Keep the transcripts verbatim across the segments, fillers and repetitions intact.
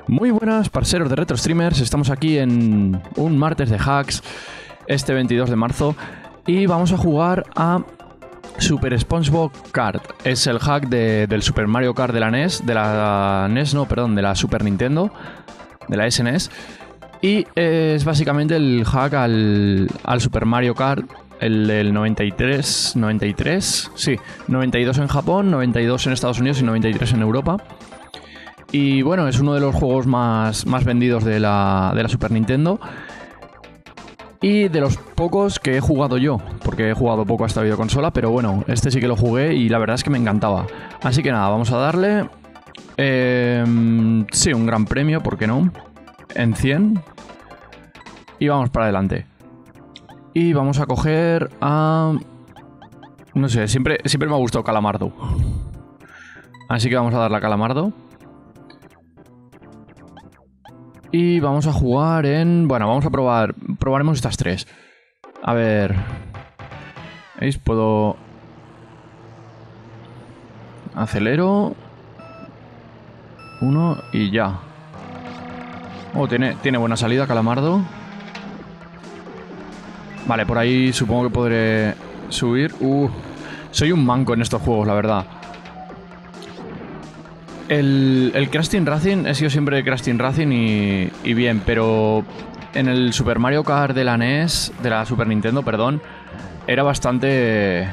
Muy buenas, parceros de Retro Streamers. Estamos aquí en un martes de hacks, este veintidós de marzo, y vamos a jugar a Super SpongeBob Kart. Es el hack de, del Super Mario Kart de la N E S, de la N E S, no, perdón, de la Super Nintendo, de la S N E S, y es básicamente el hack al, al Super Mario Kart, el del noventa y tres, noventa y tres, sí, noventa y dos en Japón, noventa y dos en Estados Unidos y noventa y tres en Europa. Y bueno, es uno de los juegos más, más vendidos de la, de la Super Nintendo. Y de los pocos que he jugado yo, porque he jugado poco a esta videoconsola, pero bueno, este sí que lo jugué y la verdad es que me encantaba. Así que nada, vamos a darle... Eh, sí, un gran premio, ¿por qué no? En cien. Y vamos para adelante. Y vamos a coger a... No sé, siempre, siempre me ha gustado Calamardo. Así que vamos a darle a Calamardo. Y vamos a jugar en... Bueno, vamos a probar... Probaremos estas tres. A ver... ¿Veis? Puedo... Acelero... Uno y ya. Oh, tiene, tiene buena salida Calamardo. Vale, por ahí supongo que podré subir. Uh, soy un manco en estos juegos, la verdad. El, el Crash Team Racing, he sido siempre Crash Team Racing y, y bien, pero en el Super Mario Kart de la N E S, de la Super Nintendo, perdón, era bastante...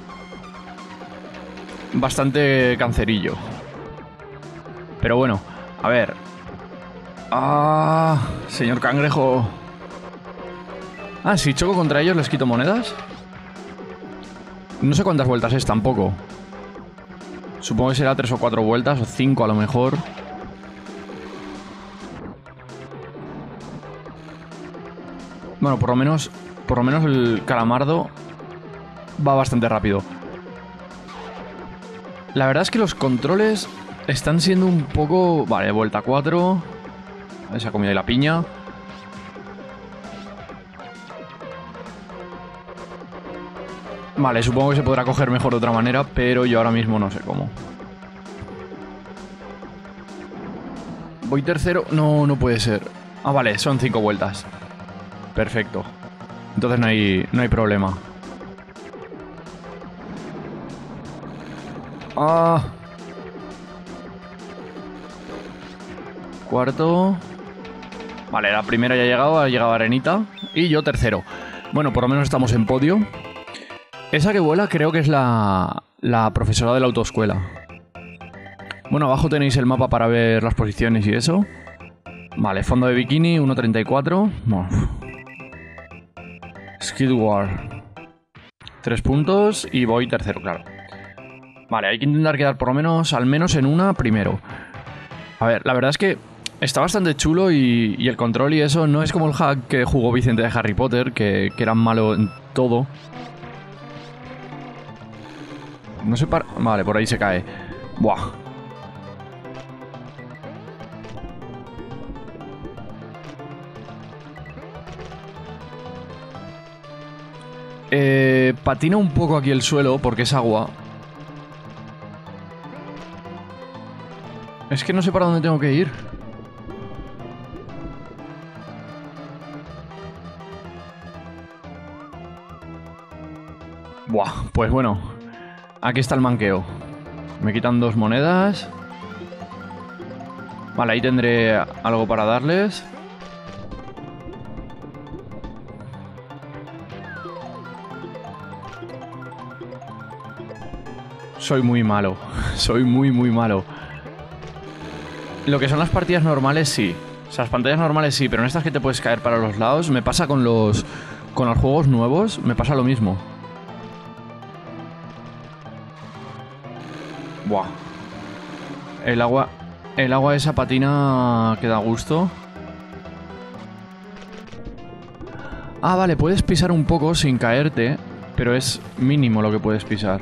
Bastante cancerillo. Pero bueno, a ver... ¡Ah! Señor Cangrejo... Ah, si choco contra ellos les quito monedas. No sé cuántas vueltas es tampoco. Supongo que será tres o cuatro vueltas, o cinco a lo mejor. Bueno, por lo menos, por lo menos el Calamardo va bastante rápido. La verdad es que los controles están siendo un poco... Vale, vuelta cuatro. Se ha comido ahí la piña. Vale, supongo que se podrá coger mejor de otra manera, pero yo ahora mismo no sé cómo. Voy tercero. No, no puede ser. Ah, vale, son cinco vueltas. Perfecto. Entonces no hay, no hay problema. Ah. Cuarto. Vale, la primera ya ha llegado, ha llegado Arenita. Y yo tercero. Bueno, por lo menos estamos en podio. Esa que vuela creo que es la, la profesora de la autoescuela. Bueno, abajo tenéis el mapa para ver las posiciones y eso. Vale, fondo de bikini, uno treinta y cuatro. Bueno. Skid War. Tres puntos y voy tercero, claro. Vale, hay que intentar quedar por lo menos, al menos en una primero. A ver, la verdad es que está bastante chulo y, y el control y eso no es como el hack que jugó Vicente de Harry Potter, que, que era malo en todo. No sé para... Vale, por ahí se cae. Buah. Eh, patina un poco aquí el suelo porque es agua. Es que no sé para dónde tengo que ir. Buah, pues bueno. Aquí está el manqueo. Me quitan dos monedas. Vale, ahí tendré algo para darles. Soy muy malo. Soy muy, muy malo. Lo que son las partidas normales, sí. O sea, las pantallas normales sí, pero en estas que te puedes caer para los lados, me pasa con los, con los juegos nuevos, me pasa lo mismo. Buah. El agua... El agua de esa patina que da gusto. Ah, vale, puedes pisar un poco sin caerte, pero es mínimo lo que puedes pisar.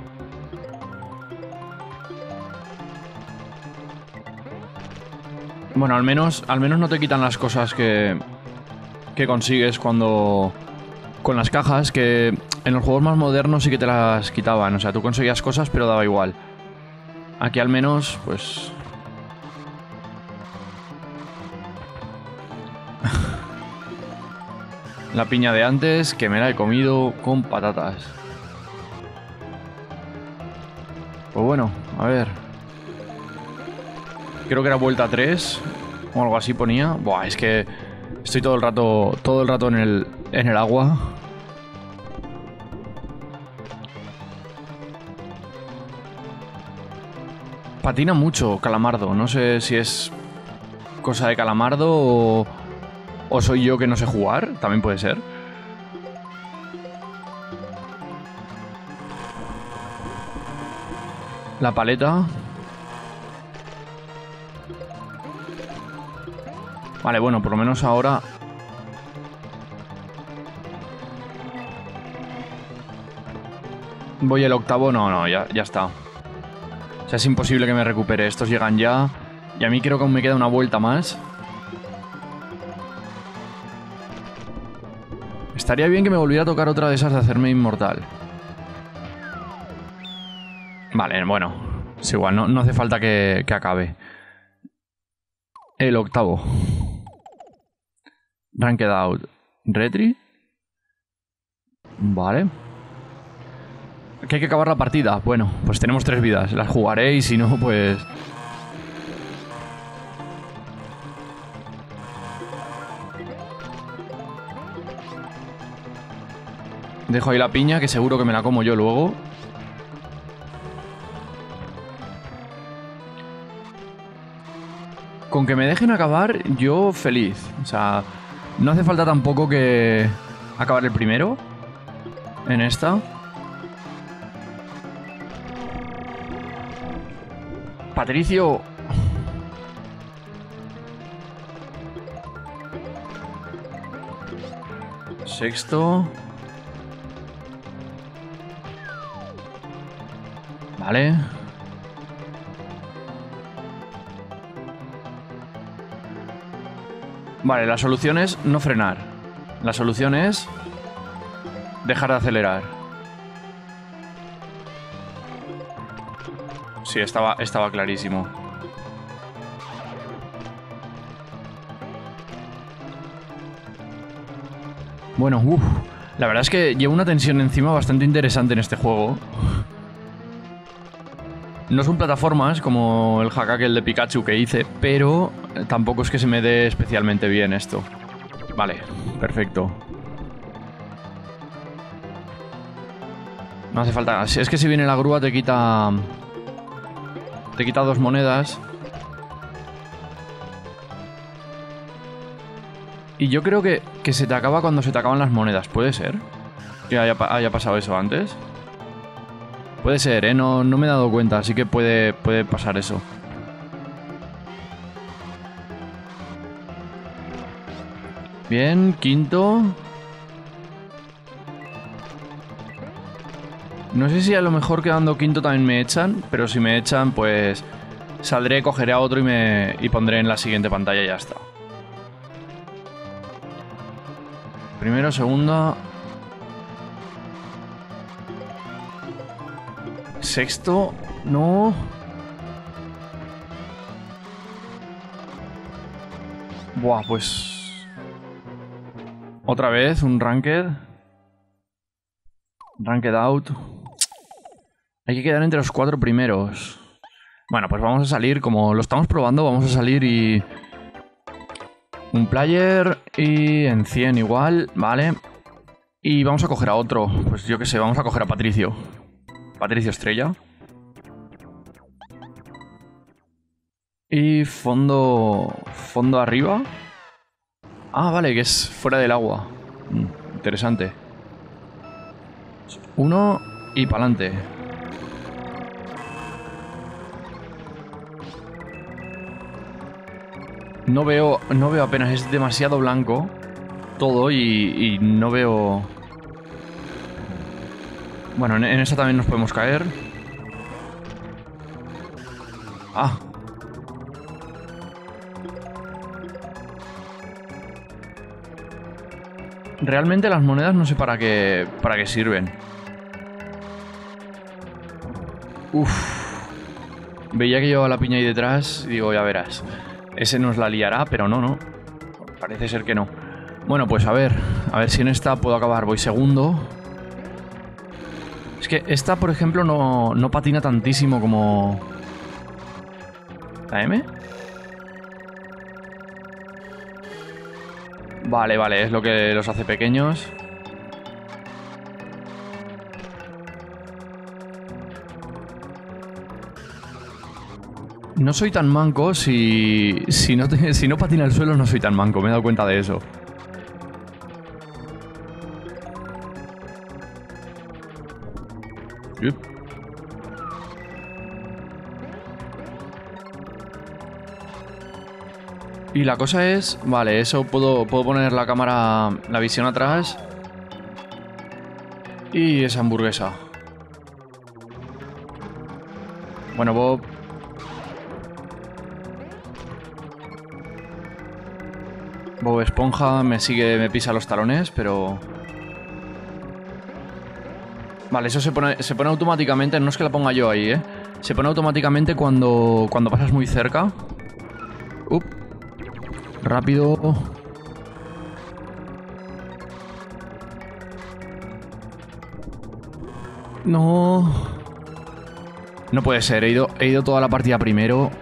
Bueno, al menos, al menos no te quitan las cosas que, que consigues cuando... Con las cajas, que en los juegos más modernos sí que te las quitaban. O sea, tú conseguías cosas, pero daba igual. Aquí al menos, pues... La piña de antes, que me la he comido con patatas. Pues bueno, a ver. Creo que era vuelta tres o algo así ponía. Buah, es que estoy todo el rato, todo el rato en el, en el agua. Patina mucho Calamardo. No sé si es cosa de Calamardo o, o soy yo que no sé jugar. También puede ser. La paleta. Vale, bueno, por lo menos ahora... Voy el octavo, no, no, ya, ya está. O sea, es imposible que me recupere. Estos llegan ya. Y a mí creo que aún me queda una vuelta más. Estaría bien que me volviera a tocar otra de esas de hacerme inmortal. Vale, bueno. Es igual, no, no hace falta que, que acabe. El octavo. Ranked Out. Retry. Vale. Que hay que acabar la partida. Bueno, pues tenemos tres vidas. Las jugaré y si no, pues... Dejo ahí la piña, que seguro que me la como yo luego. Con que me dejen acabar, yo feliz. O sea, no hace falta tampoco que acabar el primero en esta. Patricio. Sexto. Vale. Vale, la solución es no frenar. La solución es dejar de acelerar. Sí, estaba, estaba clarísimo. Bueno, uff. La verdad es que llevo una tensión encima bastante interesante en este juego. No son plataformas como el hack aquel de Pikachu que hice, pero tampoco es que se me dé especialmente bien esto. Vale, perfecto. No hace falta... Es que si viene la grúa te quita... Te quita dos monedas. Y yo creo que, que se te acaba cuando se te acaban las monedas. ¿Puede ser? Que haya, haya pasado eso antes. Puede ser, ¿eh? No, no me he dado cuenta, así que puede, puede pasar eso. Bien, quinto. No sé si a lo mejor quedando quinto también me echan, pero si me echan, pues saldré, cogeré a otro y me y pondré en la siguiente pantalla y ya está. Primero, segunda... Sexto, no. Buah, pues... Otra vez, un ranked. Ranked out. Hay que quedar entre los cuatro primeros. Bueno, pues vamos a salir, como lo estamos probando, vamos a salir y... Un player y en cien igual, vale. Y vamos a coger a otro, pues yo qué sé, vamos a coger a Patricio. Patricio Estrella. Y fondo... Fondo arriba. Ah, vale, que es fuera del agua. Mm, interesante. Uno y pa'lante. No veo... No veo apenas, es demasiado blanco todo y, y no veo... Bueno, en, en esa también nos podemos caer. Ah. Realmente las monedas no sé para qué, para qué sirven. Uf. Veía que llevaba la piña ahí detrás y digo, ya verás. Ese nos la liará, pero no, no. Parece ser que no. Bueno, pues a ver. A ver si en esta puedo acabar. Voy segundo. Es que esta, por ejemplo, no, no patina tantísimo como... ¿La M? Vale, vale. Es lo que los hace pequeños. No soy tan manco si, si, no te, si no patina el suelo, no soy tan manco. Me he dado cuenta de eso. Yep. Y la cosa es... Vale, eso puedo, puedo poner la cámara, la visión atrás. Y esa hamburguesa. Bueno, Bob... Bob Esponja me sigue, me pisa los talones, pero... Vale, eso se pone, se pone automáticamente, no es que la ponga yo ahí, ¿eh? Se pone automáticamente cuando, cuando pasas muy cerca. Up. Rápido. No. No puede ser, he ido, he ido toda la partida primero.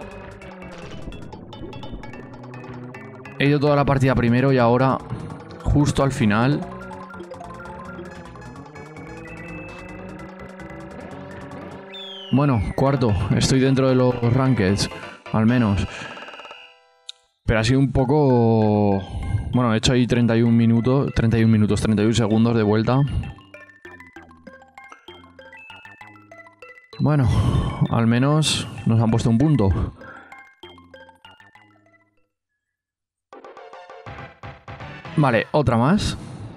He ido toda la partida primero y ahora, justo al final... Bueno, cuarto. Estoy dentro de los rankeds, al menos. Pero ha sido un poco... Bueno, he hecho ahí treinta y un minutos, treinta y un minutos, treinta y un segundos de vuelta. Bueno, al menos nos han puesto un punto. Vale, otra más.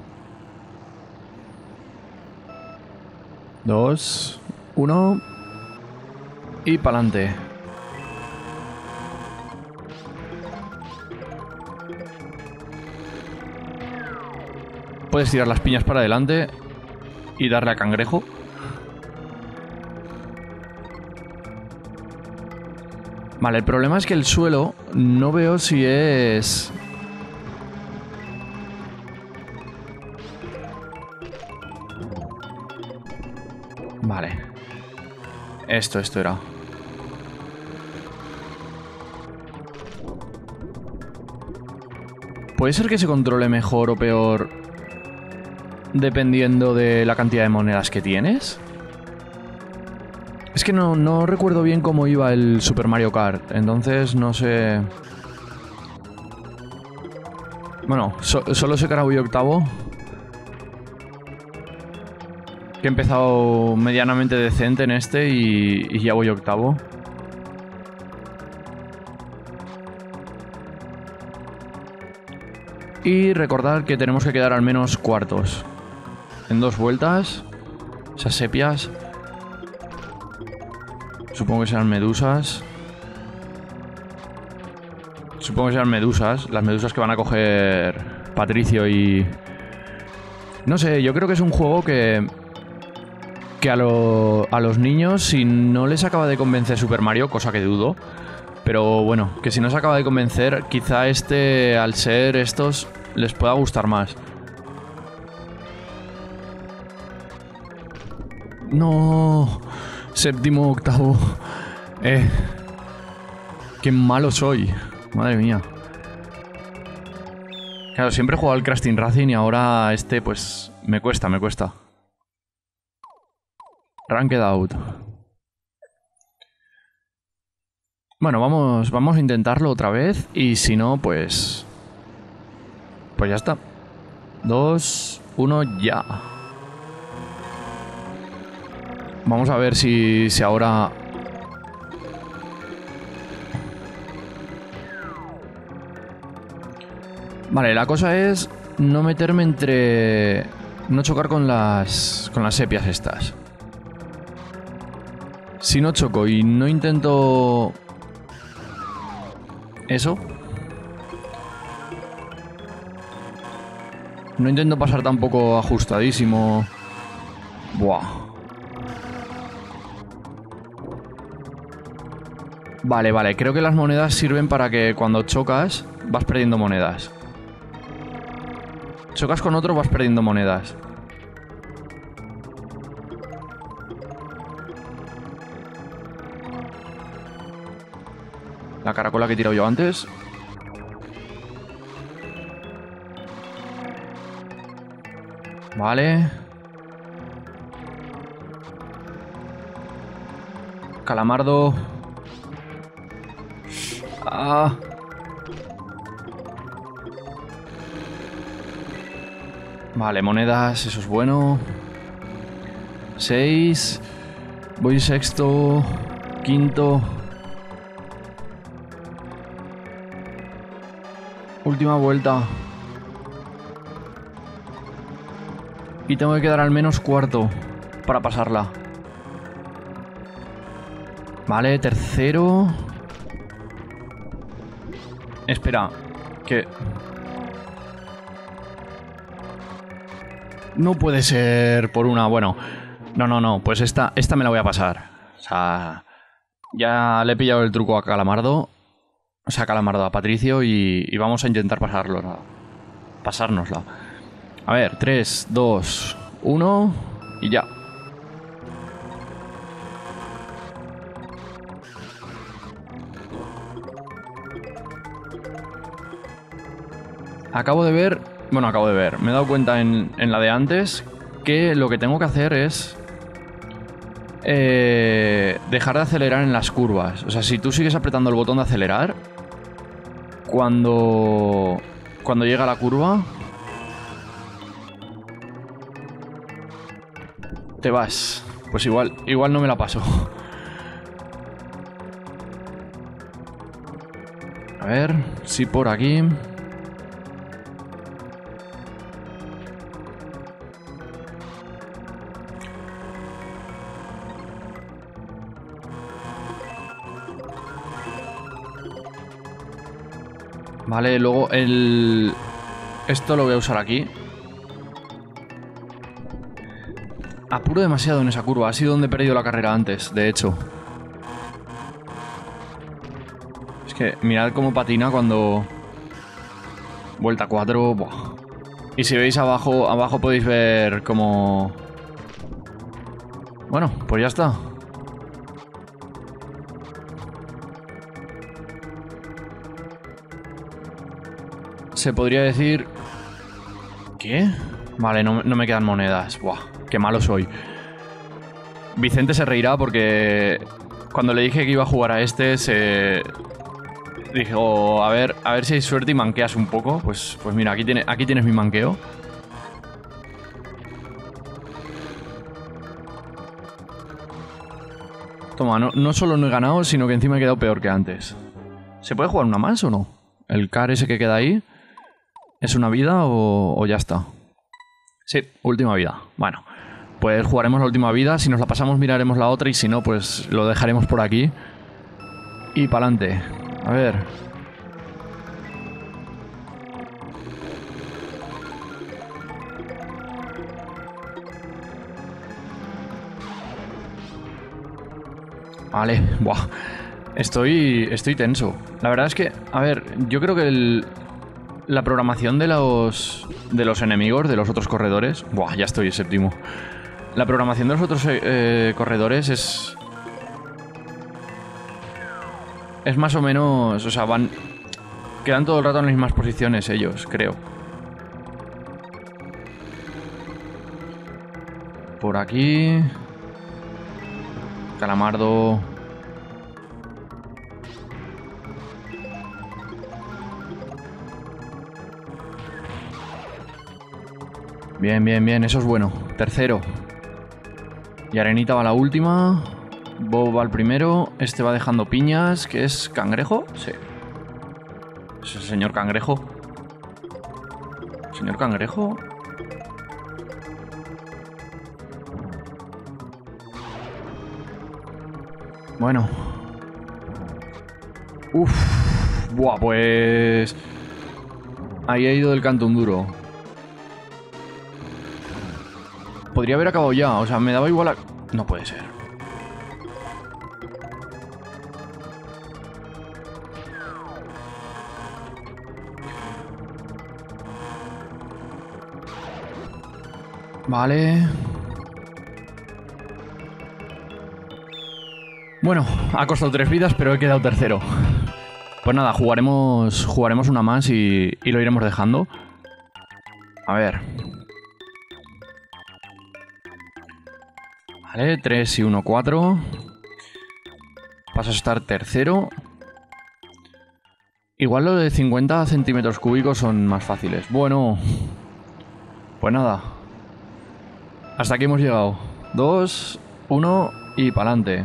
Dos, uno... Y pa'lante. Puedes tirar las piñas para adelante y darle a cangrejo. Vale, el problema es que el suelo no veo si es... Vale. Esto, esto era. ¿Puede ser que se controle mejor o peor dependiendo de la cantidad de monedas que tienes? Es que no, no recuerdo bien cómo iba el Super Mario Kart, entonces no sé... Bueno, so, solo sé que ahora voy octavo. Que he empezado medianamente decente en este y, y ya voy octavo. Y recordar que tenemos que quedar al menos cuartos. En dos vueltas. Esas sepias. Supongo que serán medusas. Supongo que serán medusas. Las medusas que van a coger Patricio y... No sé, yo creo que es un juego que... Que a, lo, a los niños, si no les acaba de convencer Super Mario, cosa que dudo... Pero bueno, que si no se acaba de convencer, quizá este, al ser estos, les pueda gustar más. No, séptimo, octavo. Eh, qué malo soy, madre mía. Claro, siempre he jugado al Crash Team Racing y ahora este, pues, me cuesta, me cuesta. Ranked out. Bueno, vamos, vamos a intentarlo otra vez y si no, pues... Pues ya está. Dos, uno, ya. Vamos a ver si, si ahora... Vale, la cosa es no meterme entre... No chocar con las, con las sepias estas. Si no choco y no intento... Eso. No intento pasar tampoco ajustadísimo. Buah. Vale, vale. Creo que las monedas sirven para que cuando chocas vas perdiendo monedas. Chocas con otro, vas perdiendo monedas. La caracola que he tirado yo antes. Vale. Calamardo. Ah. Vale, monedas, eso es bueno. Seis. Voy sexto. Quinto. Última vuelta. Y tengo que quedar al menos cuarto para pasarla. Vale, tercero. Espera, que... No puede ser por una... Bueno, no, no, no, pues esta, esta me la voy a pasar. O sea, ya le he pillado el truco a Calamardo. O sea, Calamardo, a Patricio y, y vamos a intentar pasarlo, ¿no? Pasárnosla. A ver, tres, dos, uno y ya. Acabo de ver... Bueno, acabo de ver. Me he dado cuenta en, en la de antes que lo que tengo que hacer es... Eh, dejar de acelerar en las curvas. O sea, si tú sigues apretando el botón de acelerar, cuando... Cuando llega la curva... Te vas. Pues igual, igual no me la paso. A ver, si por aquí... Vale, luego el... Esto lo voy a usar aquí. Apuro demasiado en esa curva. Ha sido donde he perdido la carrera antes, de hecho. Es que mirad cómo patina cuando... Vuelta cuatro. Buah. Y si veis abajo, abajo podéis ver cómo... Bueno, pues ya está. Se podría decir... ¿Qué? Vale, no, no me quedan monedas. Buah, qué malo soy. Vicente se reirá porque... Cuando le dije que iba a jugar a este, se... Dijo, a ver, a ver si hay suerte y manqueas un poco. Pues, pues mira, aquí, tiene, aquí tienes mi manqueo. Toma, no, no solo no he ganado, sino que encima he quedado peor que antes. ¿Se puede jugar una más o no? ¿El car ese que queda ahí es una vida o, o ya está? Sí, última vida. Bueno, pues jugaremos la última vida. Si nos la pasamos miraremos la otra y si no, pues lo dejaremos por aquí. Y para adelante. A ver. Vale, buah. Estoy, estoy tenso. La verdad es que, a ver, yo creo que el, la programación de los, de los enemigos, de los otros corredores... Buah, ya estoy séptimo. La programación de los otros eh, corredores es... Es más o menos... O sea, van... Quedan todo el rato en las mismas posiciones ellos, creo. Por aquí... Calamardo... Bien, bien, bien, eso es bueno. Tercero. Y Arenita va la última. Bob va al primero. Este va dejando piñas, que es cangrejo. Sí. Es el señor cangrejo. ¿Señor cangrejo? Bueno. Uf. Buah, pues... Ahí ha ido del canto un duro. Podría haber acabado ya, o sea, me daba igual a... No puede ser. Vale. Bueno, ha costado tres vidas, pero he quedado tercero. Pues nada, jugaremos, jugaremos una más y, y lo iremos dejando. A ver. Vale, tres y uno, cuatro. Pasas a estar tercero. Igual lo de cincuenta centímetros cúbicos son más fáciles. Bueno. Pues nada. Hasta aquí hemos llegado. Dos, uno y pa'lante.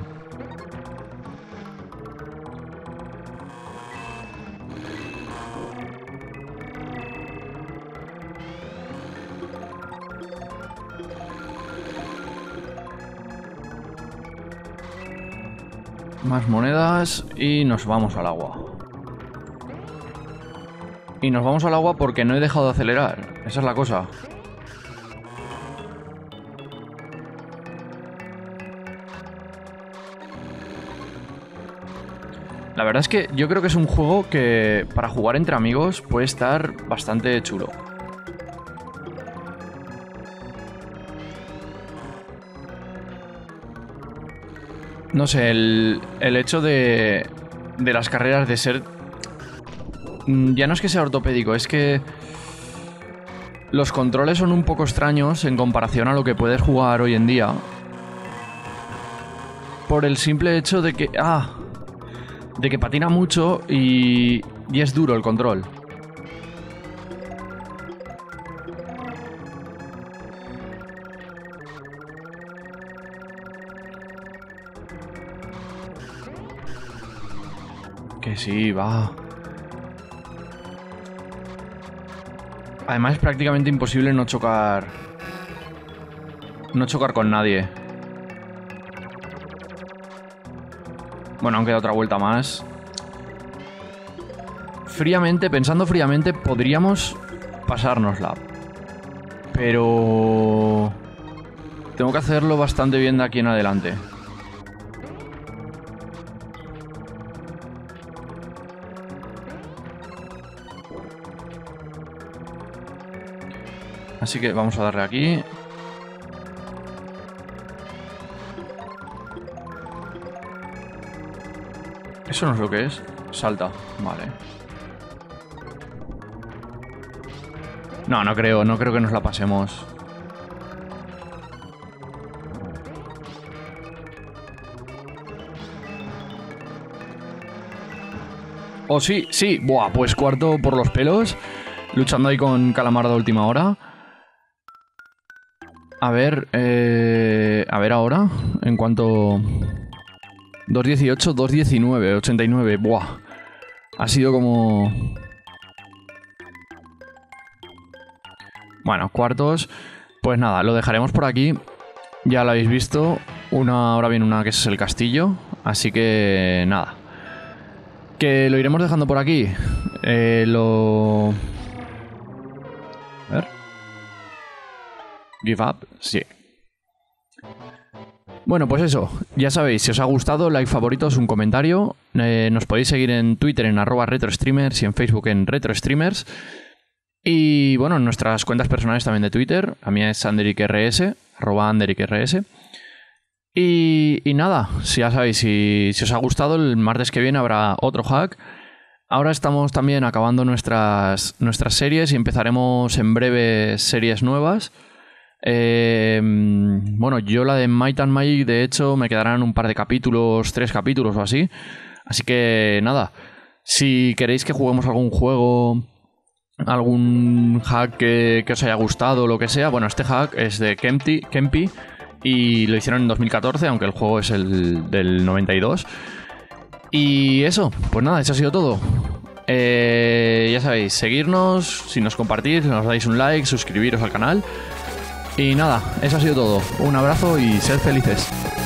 Más monedas y nos vamos al agua. Y nos vamos al agua porque no he dejado de acelerar. Esa es la cosa. La verdad es que yo creo que es un juego que para jugar entre amigos puede estar bastante chulo. No sé, el, el hecho de, de las carreras de ser... Ya no es que sea ortopédico, es que los controles son un poco extraños en comparación a lo que puedes jugar hoy en día. Por el simple hecho de que... Ah, de que patina mucho y, y es duro el control. Que sí, va. Además es prácticamente imposible no chocar... No chocar con nadie. Bueno, aún queda otra vuelta más. Fríamente, pensando fríamente, podríamos pasárnosla. Pero... tengo que hacerlo bastante bien de aquí en adelante. Así que vamos a darle aquí. Eso no es lo que es. Salta. Vale. No, no creo. No creo que nos la pasemos. Oh, sí, sí. Buah, pues cuarto por los pelos. Luchando ahí con Calamardo a última hora. A ver, eh, a ver ahora, en cuanto... dos dieciocho, dos diecinueve, ochenta y nueve, buah. Ha sido como... Bueno, cuartos. Pues nada, lo dejaremos por aquí. Ya lo habéis visto. Una, ahora viene una que es el castillo. Así que nada. Que lo iremos dejando por aquí. Eh, lo... A ver. Give up, sí. Bueno, pues eso, ya sabéis, si os ha gustado, like, favoritos, un comentario. Eh, nos podéis seguir en Twitter en arroba retrostreamers y en Facebook en retrostreamers. Y bueno, en nuestras cuentas personales también de Twitter. A mí es andericrs, arroba andericrs. Y, y nada, si ya sabéis, si, si os ha gustado, el martes que viene habrá otro hack. Ahora estamos también acabando nuestras, nuestras series y empezaremos en breve series nuevas. Eh, bueno, yo la de Might and Magic, de hecho, me quedarán un par de capítulos, tres capítulos o así. Así que nada, si queréis que juguemos algún juego, algún hack que, que os haya gustado, lo que sea, bueno, este hack es de Kempty, Kempi y lo hicieron en dos mil catorce, aunque el juego es el del noventa y dos. Y eso, pues nada, eso ha sido todo. Eh, ya sabéis, seguirnos, si nos compartís, nos dais un like, suscribiros al canal. Y nada, eso ha sido todo. Un abrazo y sed felices.